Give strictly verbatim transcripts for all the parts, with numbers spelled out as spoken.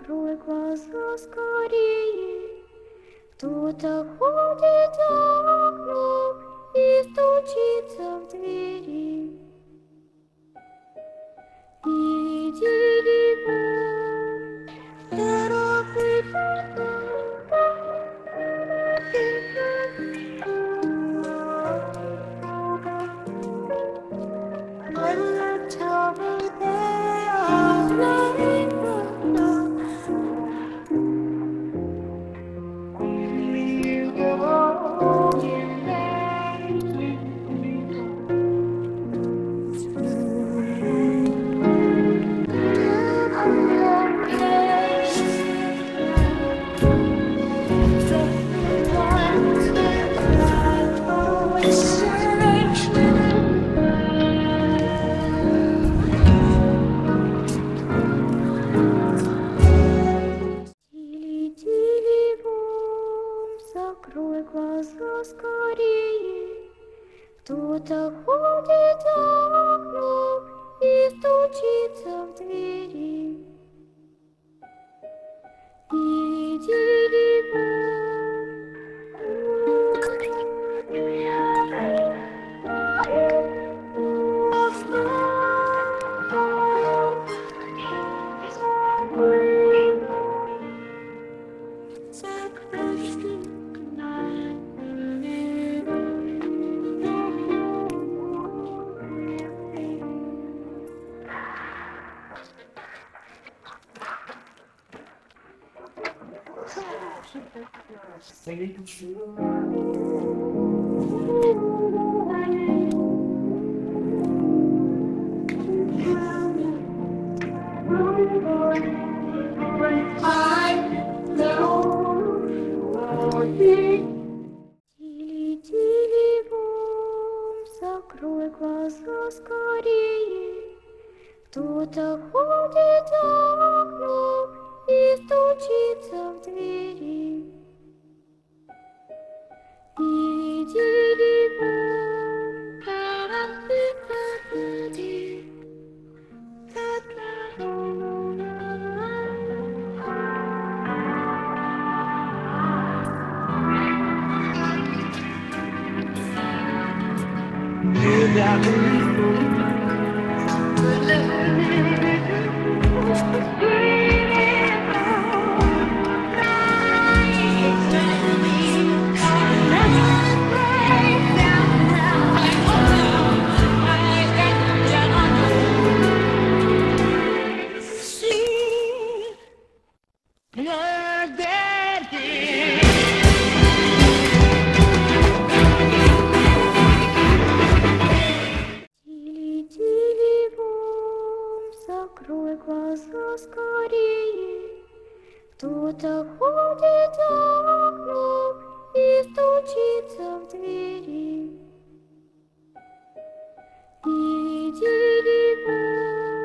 Закрой глаза скорее. Кто-то ходит за окном и стучится в двери. Не видели бы дорогой Тили, тили, бум, закрой глаза скорее. Кто-то ходит за окном и стучится в двери. Не видели бы Тили, тили, бум, закрой глаза скорее. Кто-то ходит за окном и стучится в двери. Не видели бы Тили, тили, бум, закрой глаза скорее. Кто-то ходит за окном и стучится в двери. Не видели бы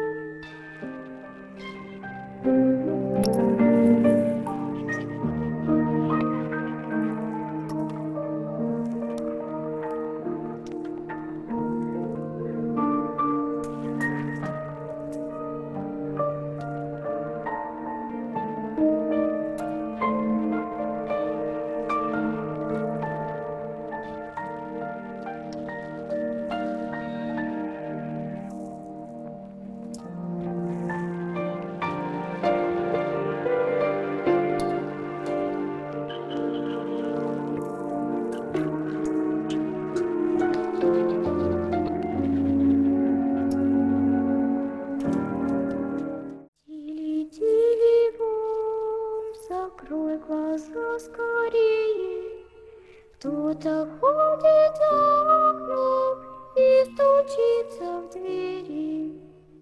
закрой глаза скорее. Кто-то ходит за окном и стучится в двери.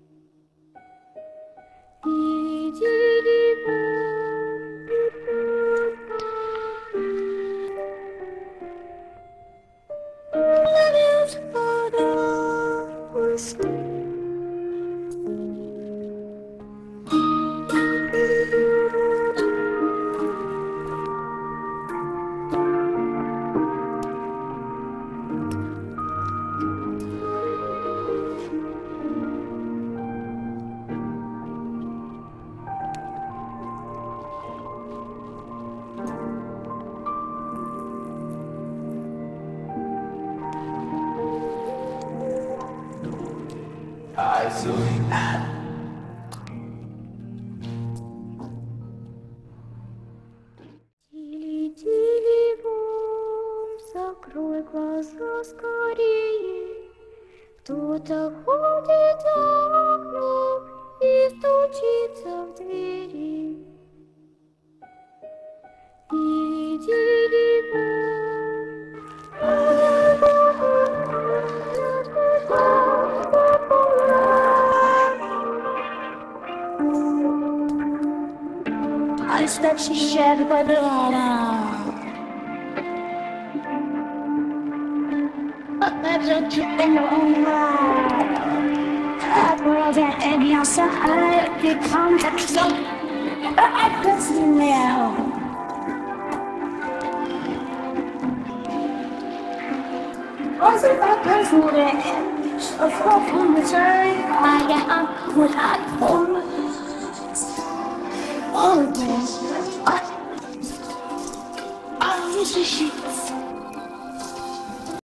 Не видели бы Тили, тили, бом, закрой глаза скорее. Кто-то ходит за окном и стучится в двери. Тили, тили, I step she shed by the I've and so high become the club. I could smell. Was it a personal a full commentary? I am what I want. Oh, I wish she